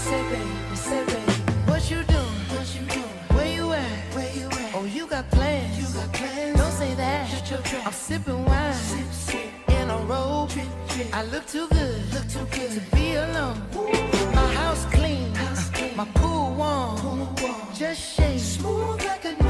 say baby, what you doing? What you doing? Where you at? Where you at? Oh, you got plans. You got plans. Don't say that. Shut your trap. I'm sipping wine. Sip, sip. In a robe. Drip, drip. I look too good to be alone. Ooh. My house clean. My pool warm. Just shake. Smooth like a